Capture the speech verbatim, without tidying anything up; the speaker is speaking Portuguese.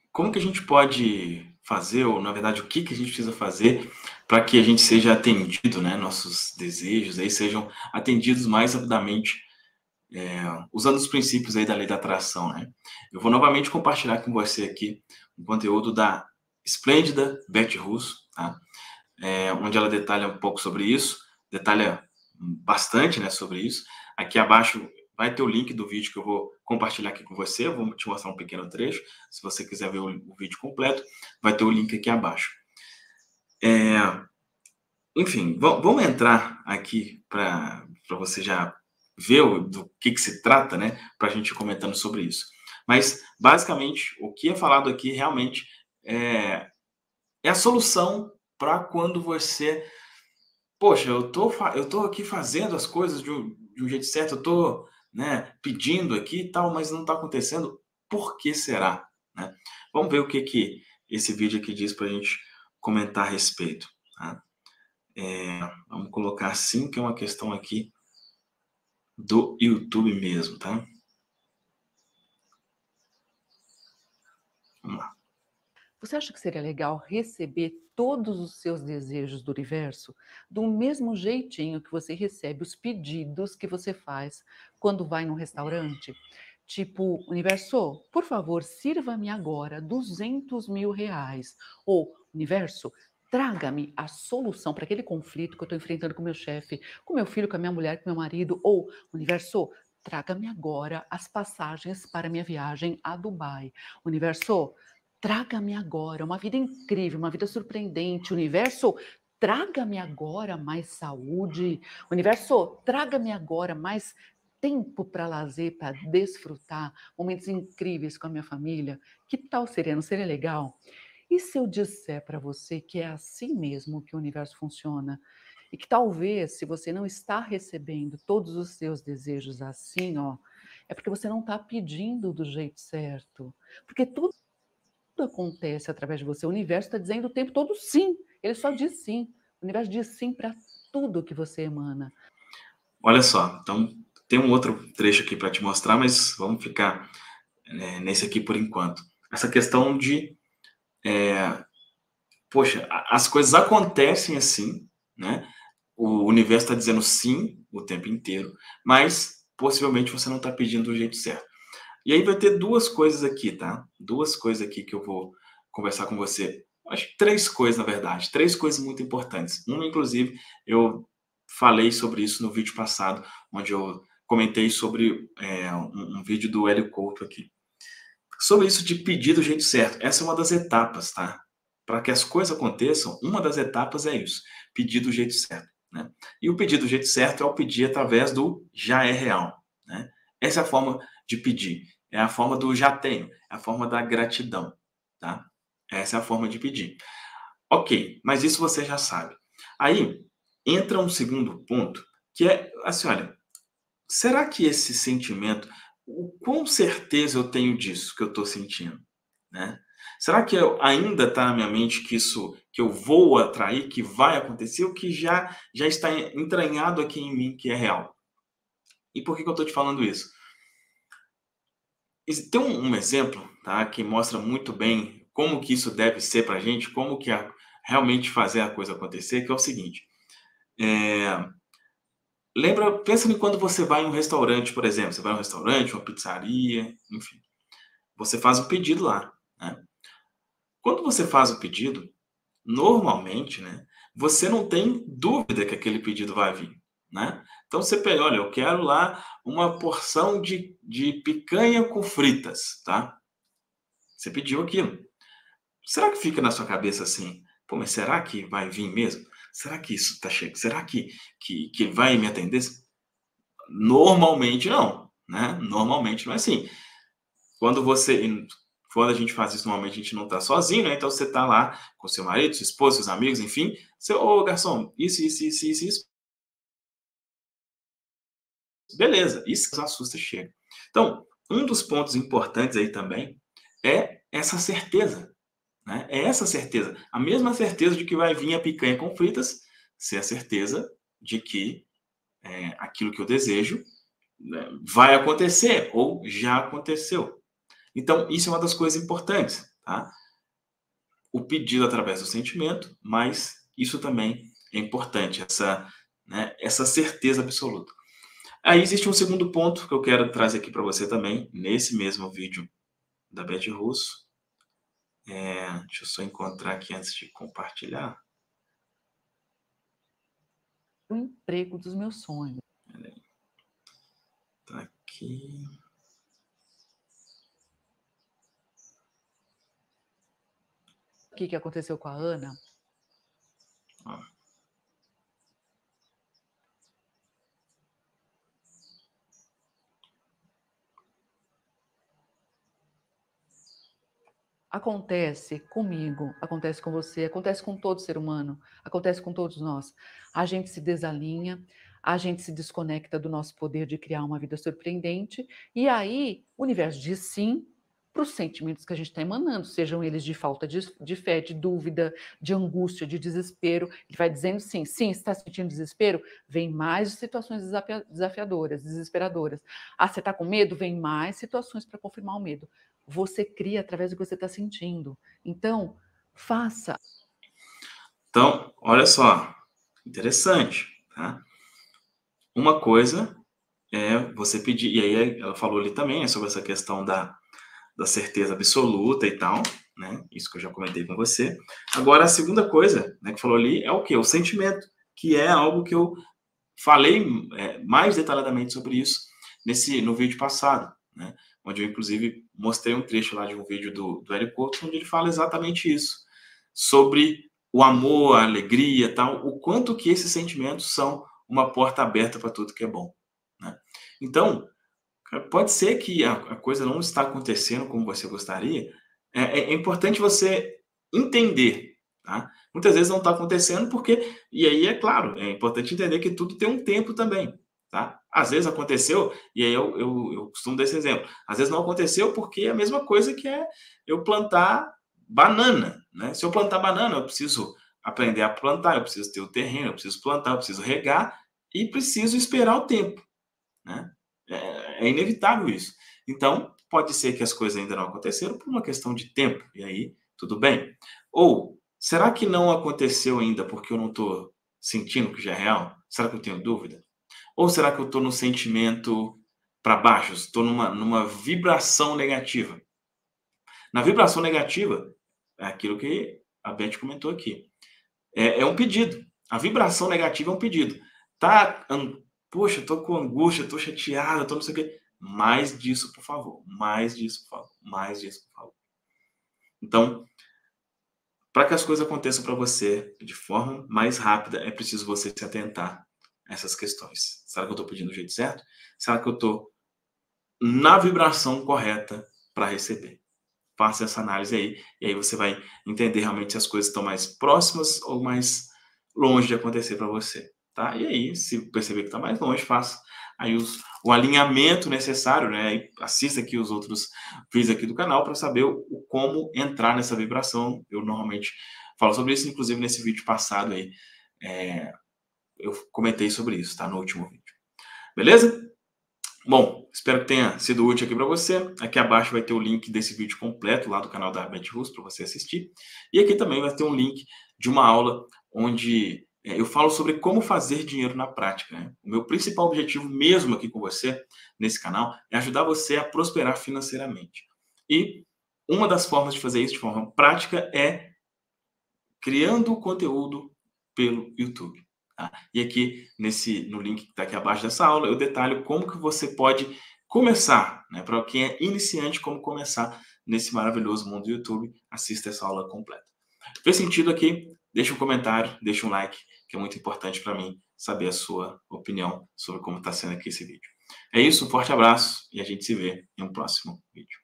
como que a gente pode fazer, ou na verdade, o que que a gente precisa fazer para que a gente seja atendido, né, nossos desejos aí sejam atendidos mais rapidamente, é, usando os princípios aí da lei da atração, né? Eu vou novamente compartilhar com você aqui um conteúdo da esplêndida Beth Russo, tá? É, onde ela detalha um pouco sobre isso, detalha bastante, né, sobre isso. Aqui abaixo vai ter o link do vídeo que eu vou compartilhar aqui com você, eu vou te mostrar um pequeno trecho, se você quiser ver o, o vídeo completo, vai ter o link aqui abaixo. É, enfim, vamos entrar aqui para você já ver o, do que, que se trata, né, para a gente ir comentando sobre isso. Mas, basicamente, o que é falado aqui realmente é, é a solução para quando você... Poxa, eu tô, eu tô aqui fazendo as coisas de um, de um jeito certo, eu tô, né, pedindo aqui e tal, mas não está acontecendo. Por que será? Né? Vamos ver o que, que esse vídeo aqui diz para a gente comentar a respeito. Tá? É, vamos colocar assim, que é uma questão aqui do YouTube mesmo, tá? Vamos lá. Você acha que seria legal receber todos os seus desejos do universo do mesmo jeitinho que você recebe os pedidos que você faz quando vai num restaurante? Tipo, universo, por favor, sirva-me agora duzentos mil reais. Ou, universo, traga-me a solução para aquele conflito que eu estou enfrentando com meu chefe, com meu filho, com a minha mulher, com meu marido. Ou, universo, traga-me agora as passagens para minha viagem a Dubai. Universo, traga-me agora uma vida incrível, uma vida surpreendente. Universo, traga-me agora mais saúde. Universo, traga-me agora mais tempo para lazer, para desfrutar, momentos incríveis com a minha família. Que tal seria? Não seria legal? E se eu disser para você que é assim mesmo que o universo funciona? E que talvez, se você não está recebendo todos os seus desejos assim, ó, é porque você não está pedindo do jeito certo. Porque tudo acontece através de você. O universo está dizendo o tempo todo sim. Ele só diz sim. O universo diz sim para tudo que você emana. Olha só, então tem um outro trecho aqui para te mostrar, mas vamos ficar, né, nesse aqui por enquanto. Essa questão de, é, poxa, as coisas acontecem assim, né? O universo está dizendo sim o tempo inteiro, mas possivelmente você não está pedindo do jeito certo. E aí vai ter duas coisas aqui, tá? Duas coisas aqui que eu vou conversar com você. Acho que três coisas, na verdade. Três coisas muito importantes. Uma, inclusive, eu falei sobre isso no vídeo passado, onde eu comentei sobre é, um, um vídeo do Hélio Couto aqui. Sobre isso de pedir do jeito certo. Essa é uma das etapas, tá? Para que as coisas aconteçam, uma das etapas é isso. Pedir do jeito certo. Né? E o pedir do jeito certo é o pedir através do já é real. Né? Essa é a forma de pedir. É a forma do já tenho. É a forma da gratidão. Tá? Essa é a forma de pedir. Ok, mas isso você já sabe. Aí entra um segundo ponto, que é assim, olha, será que esse sentimento, o quão certeza eu tenho disso que eu estou sentindo, né? Será que eu, ainda está na minha mente que isso, que eu vou atrair, que vai acontecer, ou que já já está entranhado aqui em mim que é real? E por que que eu estou te falando isso? Tem um, um exemplo, tá, que mostra muito bem como que isso deve ser para a gente, como que a, realmente fazer a coisa acontecer, que é o seguinte. É, lembra, pensa em quando você vai em um restaurante, por exemplo, você vai em um restaurante, uma pizzaria, enfim, você faz um pedido lá, né? Quando você faz o pedido, normalmente, né, você não tem dúvida que aquele pedido vai vir, né? Então você pega, olha, eu quero lá uma porção de, de picanha com fritas, tá? Você pediu aquilo. Será que fica na sua cabeça assim, pô, mas será que vai vir mesmo? Será que isso está chegando? Será que, que, que vai me atender? Normalmente não, né? Normalmente não é assim. Quando você, quando a gente faz isso, normalmente a gente não está sozinho, né? Então você está lá com seu marido, sua esposa, seus amigos, enfim. Você, ô garçom, isso, isso, isso, isso, isso. Beleza, isso assusta, chega. Então, um dos pontos importantes aí também é essa certeza, né? É essa certeza. A mesma certeza de que vai vir a picanha com fritas, ser a certeza de que é, aquilo que eu desejo, né, vai acontecer ou já aconteceu. Então, isso é uma das coisas importantes. tá? O pedido através do sentimento, mas isso também é importante, essa, né, essa certeza absoluta. Aí existe um segundo ponto que eu quero trazer aqui para você também, nesse mesmo vídeo da Beth Russo. É, deixa eu só encontrar aqui antes de compartilhar. O emprego dos meus sonhos. Tá aqui. O que, que aconteceu com a Ana? Ó. Acontece comigo, acontece com você, acontece com todo ser humano, acontece com todos nós. A gente se desalinha, a gente se desconecta do nosso poder de criar uma vida surpreendente, e aí o universo diz sim para os sentimentos que a gente está emanando, sejam eles de falta de, de fé, de dúvida, de angústia, de desespero. Ele vai dizendo sim, sim, você está sentindo desespero? Vem mais situações desafiadoras, desesperadoras. Ah, você está com medo? Vem mais situações para confirmar o medo. Você cria através do que você está sentindo. Então, faça. Então, olha só, interessante, tá? Uma coisa é você pedir, e aí ela falou ali também, né, sobre essa questão da, da certeza absoluta e tal, né? Isso que eu já comentei com você. Agora, a segunda coisa, né, que falou ali é o quê? O sentimento, que é algo que eu falei é, mais detalhadamente sobre isso nesse, no vídeo passado, né? Onde eu, inclusive, mostrei um trecho lá de um vídeo do, do Eric Couto, onde ele fala exatamente isso, sobre o amor, a alegria, tal, o quanto que esses sentimentos são uma porta aberta para tudo que é bom, né? Então, pode ser que a, a coisa não está acontecendo como você gostaria, é, é importante você entender, tá? Muitas vezes não está acontecendo porque, e aí é claro, é importante entender que tudo tem um tempo também, tá? Às vezes aconteceu, e aí eu, eu, eu costumo dar esse exemplo, às vezes não aconteceu porque é a mesma coisa que é eu plantar banana, né? Se eu plantar banana, eu preciso aprender a plantar, eu preciso ter o terreno, eu preciso plantar, eu preciso regar e preciso esperar o tempo, né? É, é inevitável isso. Então, pode ser que as coisas ainda não aconteceram por uma questão de tempo, e aí tudo bem. Ou, será que não aconteceu ainda porque eu não estou sentindo que já é real? Será que eu tenho dúvida? Ou será que eu estou no sentimento para baixo? Estou numa, numa vibração negativa? Na vibração negativa, é aquilo que a Beth comentou aqui. É, é um pedido. A vibração negativa é um pedido. Tá, an- poxa, tô com angústia, tô chateado, tô não sei o quê. Mais disso, por favor. Mais disso, por favor. Mais disso, por favor. Então, para que as coisas aconteçam para você de forma mais rápida, é preciso você se atentar a essas questões. Será que eu estou pedindo do jeito certo? Será que eu estou na vibração correta para receber? Faça essa análise aí, e aí você vai entender realmente se as coisas estão mais próximas ou mais longe de acontecer para você, tá? E aí, se perceber que está mais longe, faça aí os, o alinhamento necessário, né? E assista aqui os outros vídeos aqui do canal para saber o, o como entrar nessa vibração. Eu normalmente falo sobre isso, inclusive nesse vídeo passado aí, é, eu comentei sobre isso, tá? No último vídeo. Beleza? Bom, espero que tenha sido útil aqui para você. Aqui abaixo vai ter o link desse vídeo completo lá do canal da Beth Russo para você assistir. E aqui também vai ter um link de uma aula onde é, eu falo sobre como fazer dinheiro na prática, né? O meu principal objetivo mesmo aqui com você, nesse canal, é ajudar você a prosperar financeiramente. E uma das formas de fazer isso de forma prática é criando conteúdo pelo YouTube. Tá? E aqui, nesse, no link que está aqui abaixo dessa aula, eu detalho como que você pode começar, né? Para quem é iniciante, como começar nesse maravilhoso mundo do YouTube, assista essa aula completa. Fez sentido aqui? Deixa um comentário, deixa um like, que é muito importante para mim saber a sua opinião sobre como está sendo aqui esse vídeo. É isso, um forte abraço e a gente se vê em um próximo vídeo.